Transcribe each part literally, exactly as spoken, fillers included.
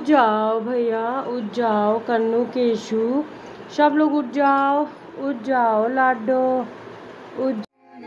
उठ जाओ भैया, उठ जाओ। कन्नू, केशु, सब लोग उठ जाओ, उठ जाओ। लाडो उठ।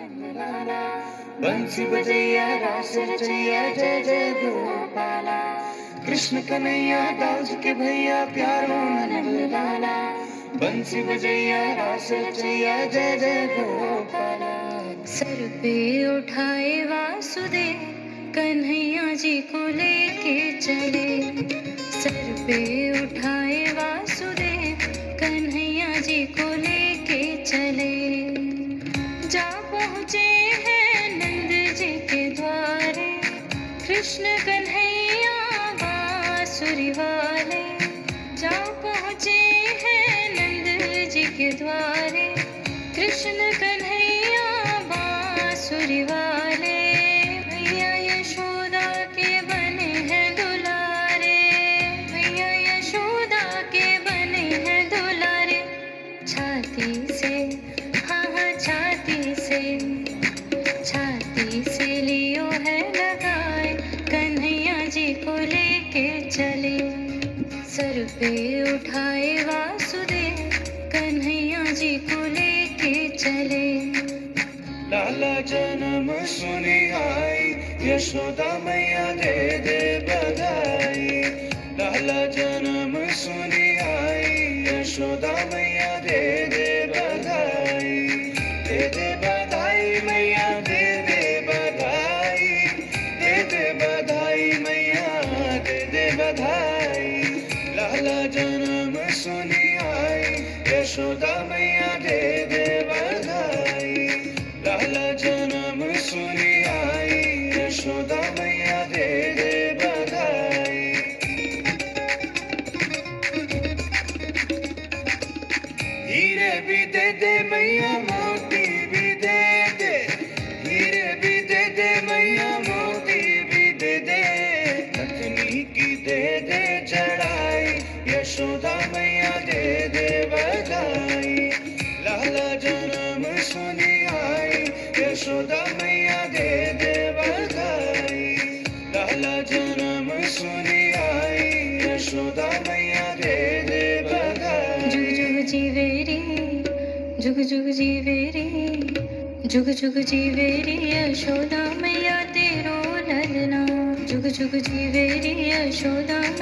बंसी बजैया रास रचैया जय जय गोपाला, कृष्ण कन्हैया दास के भैया प्यारो नंद लाला। बंसी बजैया रास रचैया जय जय गोपाला। सर पे उठाए वासुदेव कन्हैया जी को लेके चले, सर पे उठाए वासुदेव कन्हैया जी को लेके चले। जा पहुँचे हैं नंद जी के द्वारे, कृष्ण कन्हैया बांसुरी वाले। जा पहुँचे हैं नंद जी के द्वारे, कृष्ण कन्हैया बांसुरी वाले। भैया यशोदा के बने हैं दुलारे, भैया यशोदा के बने हैं दुलारे। छाती से हाँ हाँ छाती से, छाती से लियो है लगाए, कन्हैया जी को लेके चले। सर पे उठाए वासुदेव कन्हैया जी को लेके चले। लाला जन्म सुनी आई, यशोदा मैया दे दे बधाई। लाला जन्म सुनी आई, यशोदा मैया दे दे बधाई। दे दे बधाई मैया दे दे बधाई, दे दे बधाई मैया दे दे बधाई। लाला जन्म सुनी आई, यशोदा मैया दे दे बधाई। लाला जन्म सुनी आई, यशोदा मैया दे दे बधाई। हीरे भी दे दे मैया मोती भी दे दे, हीरे भी दे दे मैया मोती भी दे दे। नथनी की दे दे चढ़ाई, यशोदा मैया दे दे बधाई। लाला जन्म सुनी आई, यशोदा मैया दे दे बधाई। लाला जन्म सुनी आई, यशोदा मैया दे दे बधाई। जुग जुग जीवेरी, जुग जुग जीवेरी, जुग जुग जीवेरी यशोदा मैया तेरो ललना। जुग जुग जीवेरी यशोदा